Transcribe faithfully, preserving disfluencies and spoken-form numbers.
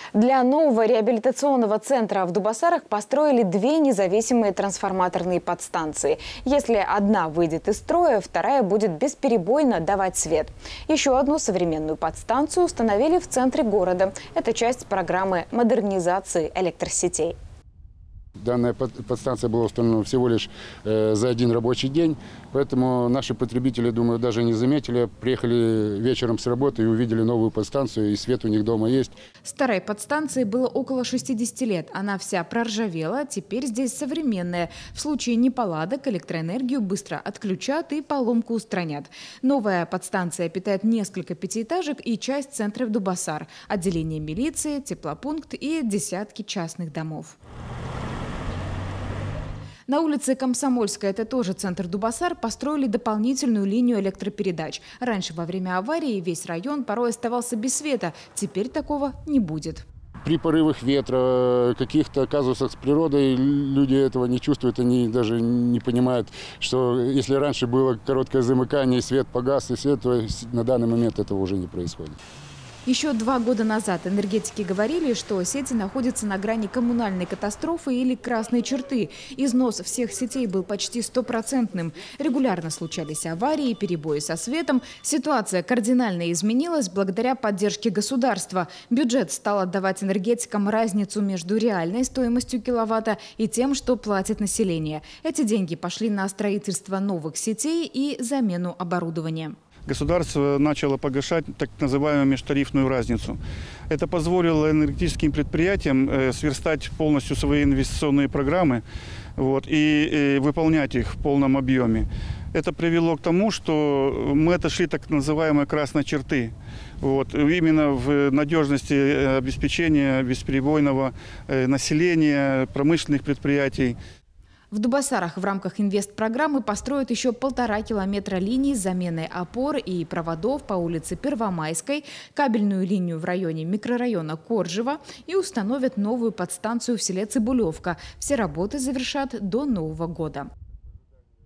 Для нового реабилитационного центра в Дубасарах построили две независимые трансформаторные подстанции. Если одна выйдет из строя, вторая будет бесперебойно давать свет. Еще одну современную подстанцию установили в центре города. Это часть программы модернизации электросетей. Данная подстанция была установлена всего лишь э, за один рабочий день, поэтому наши потребители, думаю, даже не заметили. Приехали вечером с работы и увидели новую подстанцию, и свет у них дома есть. Старой подстанции было около шестидесяти лет. Она вся проржавела, теперь здесь современная. В случае неполадок электроэнергию быстро отключат и поломку устранят. Новая подстанция питает несколько пятиэтажек и часть центра Дубасар, отделение милиции, теплопункт и десятки частных домов. На улице Комсомольская, это тоже центр Дубасар, построили дополнительную линию электропередач. Раньше во время аварии весь район порой оставался без света. Теперь такого не будет. При порывах ветра, каких-то казусах с природой люди этого не чувствуют, они даже не понимают, что если раньше было короткое замыкание, свет погас, и свет, то на данный момент этого уже не происходит. Еще два года назад энергетики говорили, что сети находятся на грани коммунальной катастрофы или красной черты. Износ всех сетей был почти стопроцентным. Регулярно случались аварии, перебои со светом. Ситуация кардинально изменилась благодаря поддержке государства. Бюджет стал отдавать энергетикам разницу между реальной стоимостью киловатта и тем, что платит население. Эти деньги пошли на строительство новых сетей и замену оборудования. Государство начало погашать так называемую межтарифную разницу. Это позволило энергетическим предприятиям э, сверстать полностью свои инвестиционные программы вот, и, и выполнять их в полном объеме. Это привело к тому, что мы отошли так называемой красной черты. Вот, именно в надежности обеспечения бесперебойного э, населения, промышленных предприятий. В Дубасарах в рамках инвестпрограммы построят еще полтора километра линий с заменой опор и проводов по улице Первомайской, кабельную линию в районе микрорайона Коржево и установят новую подстанцию в селе Цибулевка. Все работы завершат до Нового года.